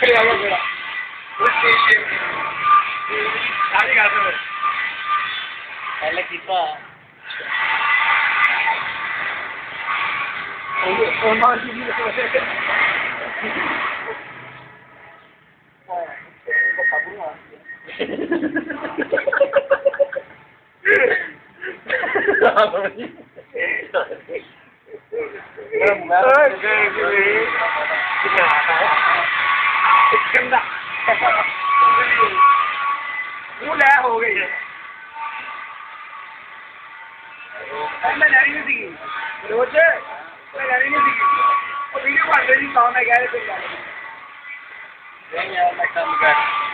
पहले कितना हो गई है मैं लड़ी नहीं सीखी रोज मैं लड़ी नहीं सीखी और वीडियो बन रही थी काम है कह रहे थे